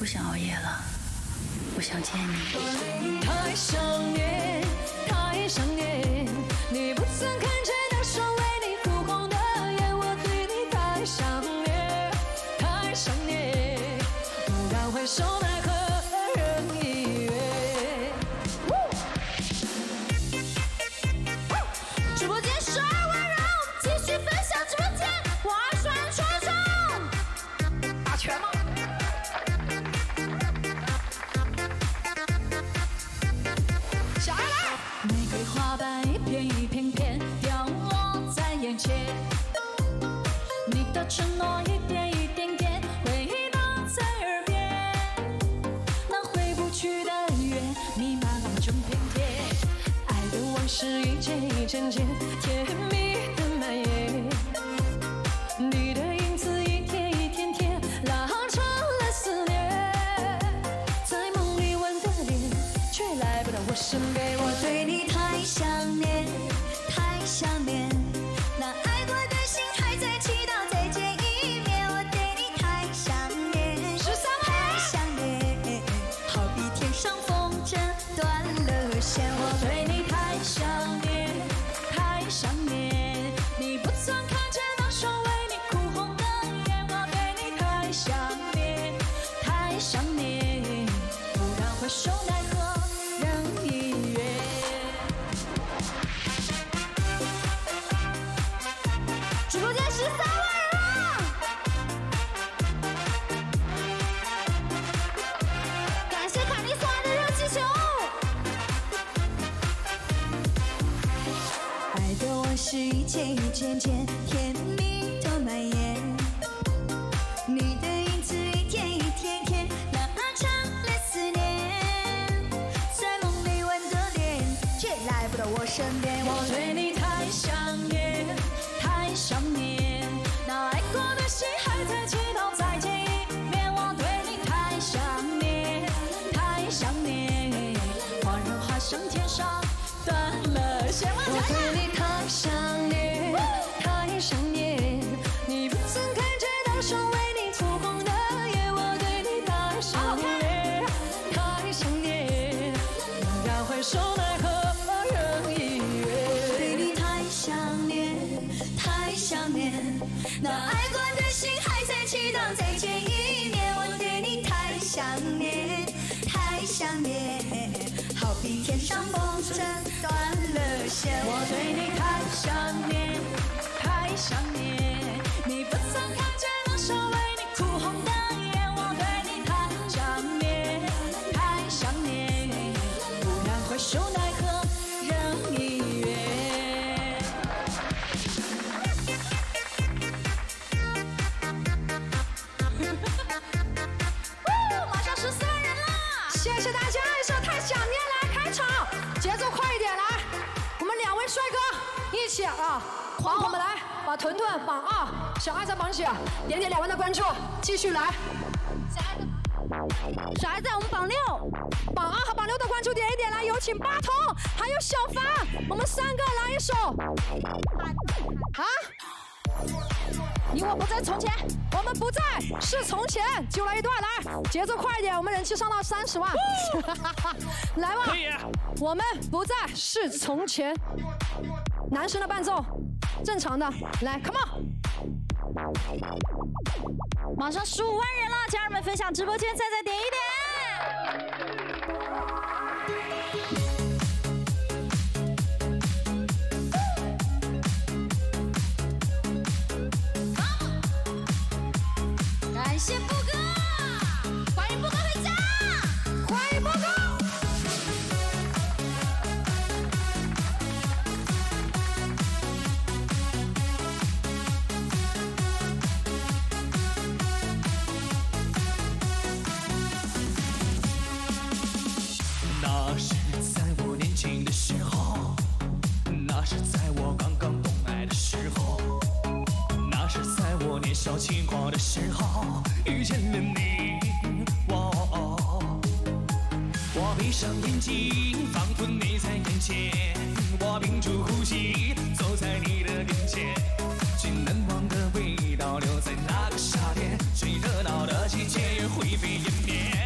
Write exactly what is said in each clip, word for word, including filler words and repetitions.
不想熬夜了，我想见你。 太想念，太想念，你不曾看见那双为你哭红的眼，我对你太想念，太想念，不敢回首奈何人已远。直播间十二万人，继续分享直播间，划算冲冲，打拳吗？下来，玫瑰花瓣一片一片片掉落在眼前，你的承诺一点一点点回荡在耳边，那回不去的约弥漫整片天，爱的往事一件一件件甜蜜的蔓延，你的影子一天一天天拉长了思念，在梦里吻的脸却来不到我身边。 我对你太想念，太想念，那爱过的心还在祈祷再见一面。我对你太想念，太想念，好比天上风筝断了线。 我对你太想念，太想念，你不曾看见那双为你哭红的眼。我对你太想念，太想念，不敢回首奈何人已远。直播间十三万人了，感谢卡尼索尔的热气球。 爱的往事一件一件件甜蜜的蔓延，你的影子一天一天天拉长了思念，在梦里吻的脸却来不到我身边。 我对你太想念，太想念，那爱过的心还在祈祷再见一面。我对你太想念，太想念，花人花上天上断了线。我对你太想念，太想念，你不曾看见那双为你哭红的眼。我对你太想念，太想念，不敢回首奈何人已远。 对你太想念，太想念，那爱过的心还在祈祷再见一面。我对你太想念，太想念，好比天上风筝断了线。 我对你太想念，太想念，你不曾看见那双为你哭红的眼。我对你太想念，太想念，不敢回首奈何人已远。马上十四万人了，谢谢大家！一首《太想念》来开场，节奏快一点来，我们两位帅哥一起啊，黄ผม们来，把屯屯榜二，小爱在榜几？点点两万的关注，继续来。小爱在我们榜六，榜二和榜六的关注点一点来，有请八筒，还有小凡，我们三个来一首。啊？你我不在从前，我们不在是从前，就来一段来，节奏快一点，我们人气上到三十万，来吧， 可以。 我们不在是从前，男生的伴奏，正常的，来 ，come on。马上十五万人了，家人们分享直播间，再再点一点。感谢布哥，欢迎布哥回家，欢迎布哥。 那是在我年轻的时候，那是在我刚刚懂爱的时候，那是在我年少轻狂的时候遇见了你。哦，我闭上眼睛，仿佛你在眼前，我屏住呼吸，走在你的面前，最难忘的味道留在那个夏天，最热闹的季节也灰飞烟灭。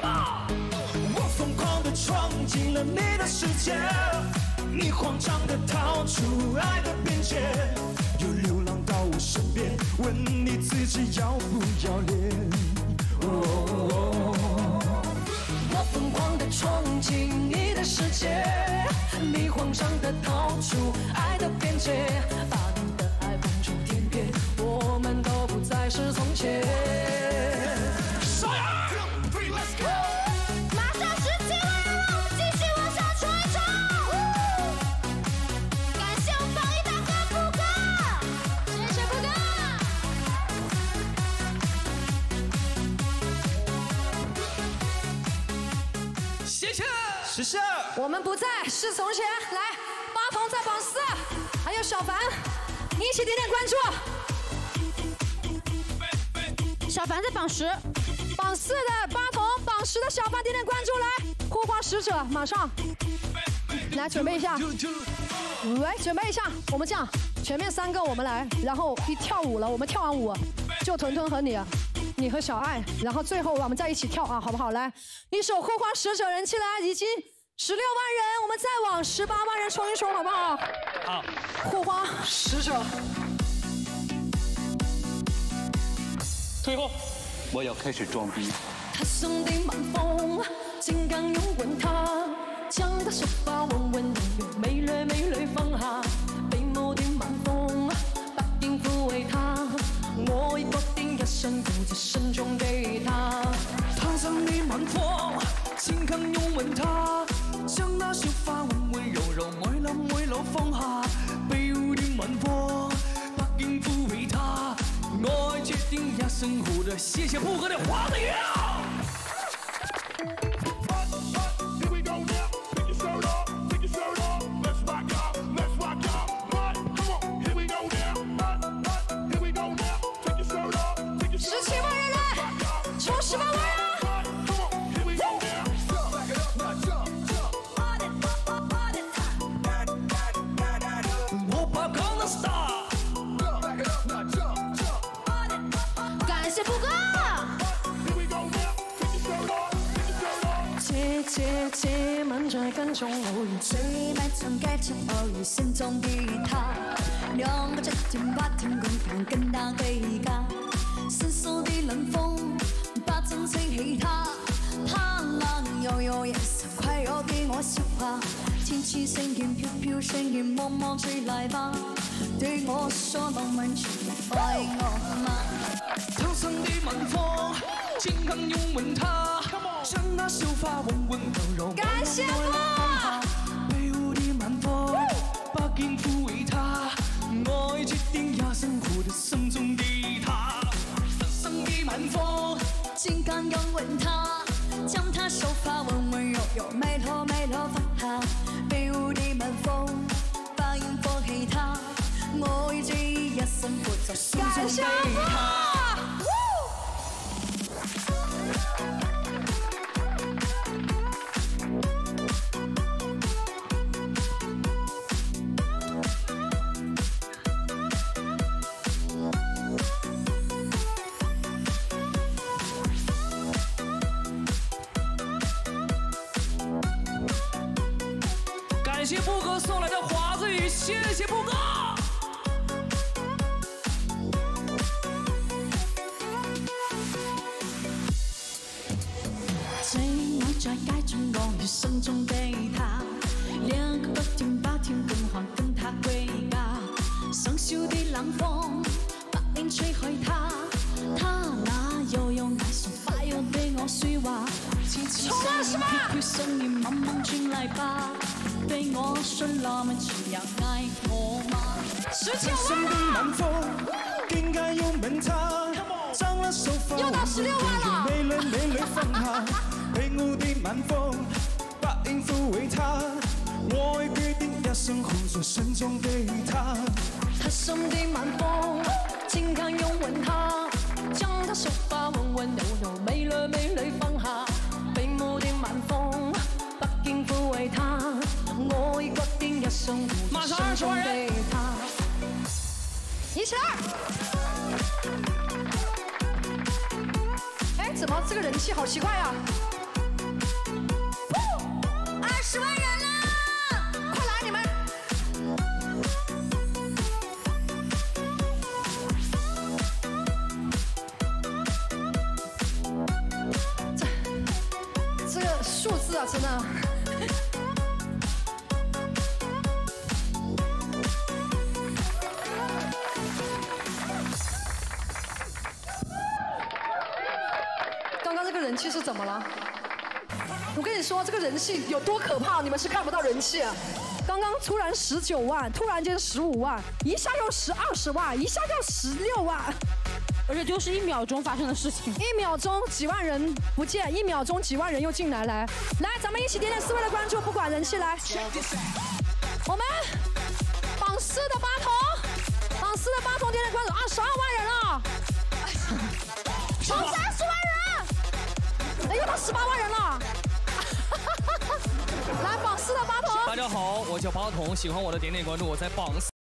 我疯狂地闯进了你的世界，你慌张地逃出爱的边界，又流浪到我身边，问你自己要不要脸。 我疯狂地闯进你的世界，你慌张地逃出爱的边界，把你的爱放出天边，我们都不再是从前。 马上十七万了，我们继续往上冲一冲！感谢我们榜一大哥布哥，谢谢布哥。 谢谢，谢谢。 我们不再是从前。来，八筒在榜四，还有小凡，你一起点点关注。 小凡在榜十， 榜四的八筒，榜十的小凡点点关注。来，护花使者，马上来准备一下。喂，准备一下，我们这样，前面三个我们来，然后一跳舞了，我们跳完舞就屯屯和你，你和小爱，然后最后我们再一起跳啊，好不好？来，一首护花使者，人气来已经十六万人，我们再往十八万人冲一冲，好不好？ 好， 护花使者。 退后，我要开始装逼。 他送的晚风，金刚拥吻他，将他手法温温柔柔，美蕾美蕾放下，被我的晚风，不應撫慰他，我已決定一生負責慎重給他。 他送的晚風，金剛擁吻他，將那秀髮温温柔柔，每縷每縷放下，被我的晚風，不應撫慰他。我決定一生護着，謝謝布哥的花的藥。 十七萬人來，衝十八萬人！ 我把康的 star。 感謝布哥。 姐姐姐們在跟蹤我， 嘴埋藏蓋着偶遇心中的他，兩個七天八天共談更大對家，深鎖的冷風把真情起他，他那悠悠眼神快要給我消化，天氣聲音飄飄聲音默默吹來吧，對我說浪漫全愛我嗎？ 他送的晚風，金剛擁吻他，將那秀髮温温柔柔， 感謝我。 被我的晚風，不應撫慰他，我已決定一生護着心中的他。他送的晚風， 金剛擁吻他，將他手髮温温柔柔，美頭美頭放下，被我的晚風，不應放棄他，我已決意一生護着心中的他。 感謝布哥送來的華子雨，謝謝布哥。 最愛在街中我與心中的他，兩個不停不停更換跟他歸家，生鏽的冷風不應吹開他，他那悠悠眼神快要對我說話，輕輕聲音飄飄聲音慢慢傳來吧，對我說浪漫全要愛我嗎？十九萬了， 應該擁吻他，將那手法又到十六萬了， 美蕾美蕾放下，被我的晚風，不應撫慰他，我已決定一生護着心中的他。 他送的晚風，金剛擁吻他，將他手髮温温柔柔，美蕾美蕾放下，被我的晚風，不應撫慰他，我已決定一生護着心中的他。一起來！哎，怎麼這個人氣好奇怪呀、啊？ 了，真的。刚刚这个人气是怎么了？我跟你说，这个人气有多可怕，你们是看不到人气啊。刚刚突然十九万，突然间十五万，一下又十二十万，一下又十六万。 而且就是一秒钟发生的事情， 一秒钟几万人不见，一秒钟几万人又进来，来，来，咱们一起点点思维的关注，不管人气来。我们榜四的八筒，榜四的八筒点点关注，二十二万人了，榜三十万人，哎，又到十八万人了。来，榜四的八筒。 大家好，我叫八筒，喜欢我的点点关注，我在榜四。